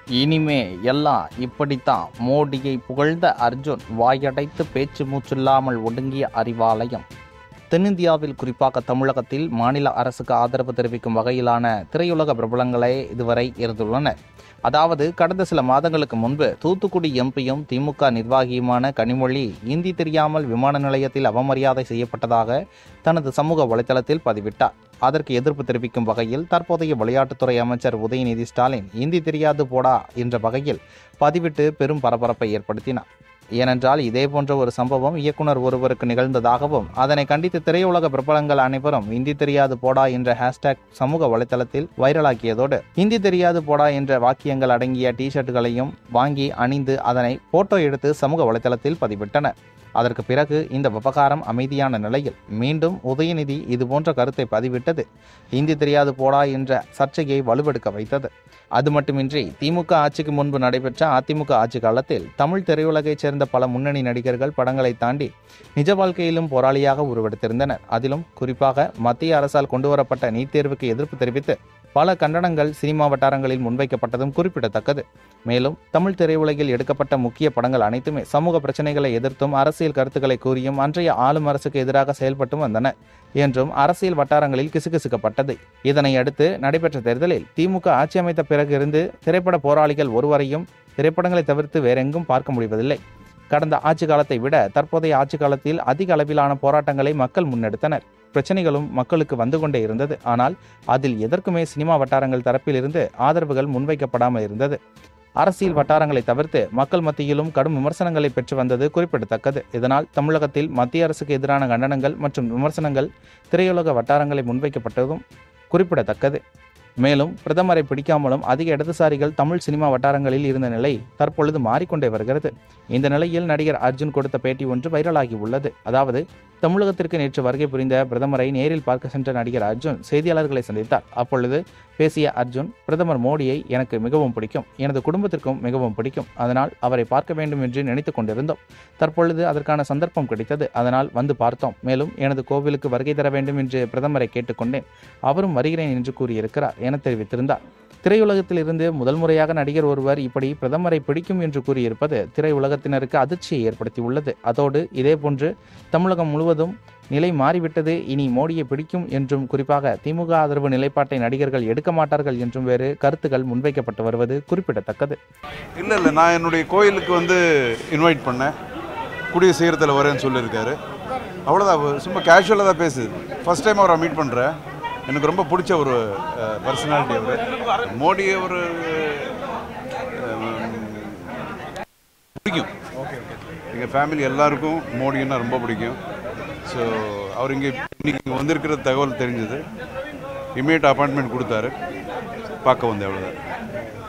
இனிமே எல்லாம் இப்படித்தான். மோடியை புகழ்ந்த அர்ஜுன் வாயடைத்து பேச்சு மூச்சில்லாமல் ஒடுங்கிய அறிவாலயம். தென்னிந்தியாவில் குறிப்பாக தமிழகத்தில் மாநில அரசுக்கு ஆதரவு தெரிவிக்கும் வகையிலான திரையுலக பிரபலங்களே இதுவரை இருந்துள்ளனர். அதாவது கடந்த சில மாதங்களுக்கு முன்பு தூத்துக்குடி எம்பியும் திமுக நிர்வாகியுமான கனிமொழி இந்தி தெரியாமல் விமான நிலையத்தில் அவமரியாதை செய்யப்பட்டதாக தனது சமூக வலைதளத்தில் பதிவிட்டார். அதற்கு எதிர்ப்பு தெரிவிக்கும் வகையில் தற்போதைய விளையாட்டுத்துறை அமைச்சர் உதயநிதி ஸ்டாலின் இந்தி தெரியாது போடா என்ற வகையில் பதிவிட்டு பெரும் பரபரப்பை ஏற்படுத்தினார். ஏனென்றால் இதேபோன்ற ஒரு சம்பவம் இயக்குனர் ஒருவருக்கு நிகழ்ந்ததாகவும் அதனை கண்டித்து திரையுலக பிரபலங்கள் அனைவரும் இந்தி தெரியாது போடா என்ற ஹேஷ்டேக் சமூக வலைதளத்தில் வைரலாக்கியதோடு இந்தி தெரியாது போடா என்ற வாக்கியங்கள் அடங்கிய டிஷர்ட்டுகளையும் வாங்கி அணிந்து அதனை போட்டோ எடுத்து சமூக வலைதளத்தில் பதிவிட்டனர். அதற்கு பிறகு இந்த விவகாரம் அமைதியான நிலையில் மீண்டும் உதயநிதி இதுபோன்ற கருத்தை பதிவிட்டது இந்தி தெரியாது போடா என்ற சர்ச்சையை வலுவெடுக்க வைத்தது. அது மட்டுமின்றி திமுக ஆட்சிக்கு முன்பு நடைபெற்ற அதிமுக ஆட்சி காலத்தில் தமிழ் திரையுலகைச் சேர்ந்த பல முன்னணி நடிகர்கள் படங்களை தாண்டி நிஜ வாழ்க்கையிலும் போராளியாக உருவெடுத்திருந்தனர். அதிலும் குறிப்பாக மத்திய அரசால் கொண்டுவரப்பட்ட நீட் தேர்வுக்கு எதிர்ப்பு தெரிவித்து பல கண்டனங்கள் சினிமா வட்டாரங்களில் முன்வைக்கப்பட்டதும் குறிப்பிடத்தக்கது. மேலும் தமிழ் திரையுலகில் எடுக்கப்பட்ட முக்கிய படங்கள் அனைத்துமே சமூக பிரச்சனைகளை எதிர்த்தும் அரசியல் கருத்துக்களை கூறியும் அன்றைய ஆளும் அரசுக்கு எதிராக செயல்பட்டும் வந்தன என்றும் அரசியல் வட்டாரங்களில் கிசுகிசுக்கப்பட்டது. இதனை அடுத்து நடைபெற்ற தேர்தலில் திமுக ஆட்சி அமைத்த பிறகு இருந்து திரைப்பட போராளிகள் ஒருவரையும் திரைப்படங்களை தவிர்த்து வேறெங்கும் பார்க்க முடிவதில்லை. கடந்த ஆட்சி காலத்தை விட தற்போதைய ஆட்சி காலத்தில் அதிக அளவிலான போராட்டங்களை மக்கள் முன்னெடுத்தனர். பிரச்சனைகளும் மக்களுக்கு வந்து கொண்டே இருந்தது. ஆனால் அதில் எதற்குமே சினிமா வட்டாரங்கள் தரப்பில் இருந்து ஆதரவுகள் முன்வைக்கப்படாமல் இருந்தது. அரசியல் வட்டாரங்களை தவிர்த்து மக்கள் மத்தியிலும் கடும் விமர்சனங்களை பெற்று வந்தது குறிப்பிடத்தக்கது. இதனால் தமிழகத்தில் மத்திய அரசுக்கு எதிரான கண்டனங்கள் மற்றும் விமர்சனங்கள் திரையுலக வட்டாரங்களை முன்வைக்கப்பட்டதும் குறிப்பிடத்தக்கது. மேலும் பிரதமரை பிடிக்காமலும் அதிக இடதுசாரிகள் தமிழ் சினிமா வட்டாரங்களில் இருந்த நிலை தற்பொழுது மாறிக்கொண்டே வருகிறது. இந்த நிலையில் நடிகர் அர்ஜுன் கொடுத்த பேட்டி ஒன்று வைரலாகி உள்ளது. அதாவது தமிழகத்திற்கு நேற்று வருகை புரிந்த பிரதமரை நேரில் பார்க்க சென்ற நடிகர் அர்ஜுன் செய்தியாளர்களை சந்தித்தார். அப்பொழுது பேசிய அர்ஜுன், பிரதமர் மோடியை எனக்கு மிகவும் பிடிக்கும், எனது குடும்பத்திற்கும் மிகவும் பிடிக்கும். அதனால் அவரை பார்க்க வேண்டும் என்று நினைத்து கொண்டிருந்தோம். தற்பொழுது அதற்கான சந்தர்ப்பம் கிடைத்தது. அதனால் வந்து பார்த்தோம். மேலும் எனது கோவிலுக்கு வருகை தர வேண்டும் என்று பிரதமரை கேட்டுக்கொண்டேன். அவரும் வருகிறேன் என்று கூறியிருக்கிறார் என தெரிவித்திருந்தார். திரையுலகத்தில் இருந்து முதல் முறையாக நடிகர் ஒருவர் இப்படி பிரதமரை பிடிக்கும் என்று கூறியிருப்பது திரையுலகத்தினருக்கு அதிர்ச்சியை ஏற்படுத்தியுள்ளது. அதோடு இதேபோன்று தமிழகம் முழுவதும் நிலை மாறிவிட்டது, இனி மோடியை பிடிக்கும் என்றும் குறிப்பாக திமுக ஆதரவு நிலைப்பாட்டை நடிகர்கள் எடுக்க மாட்டார்கள் என்றும் வேறு கருத்துக்கள் முன்வைக்கப்பட்டு வருவது குறிப்பிடத்தக்கது. இல்லை நான் என்னுடைய கோயிலுக்கு இன்வைட் பண்ணேன், கூடிய சீக்கிரத்தில் வரேன்னு சொல்லியிருக்காரு. அவ்வளோதான், சும்மா கேஷுவலாக தான் பேசுது. ஃபர்ஸ்ட் டைம் அவரை மீட் பண்ணுறேன். எனக்கு ரொம்ப பிடிச்ச ஒரு பர்சனாலிட்டி அவர். மோடி அவர் பிடிக்கும். எங்கள் ஃபேமிலி எல்லாருக்கும் மோடின்னா ரொம்ப பிடிக்கும். ஸோ அவர் இன்னைக்கு வந்திருக்கிற தகவல் தெரிஞ்சது. இமீடியட் அப்பாயின்மெண்ட் கொடுத்தாரு, பார்க்க வந்தேன். அவ்வளோதான்.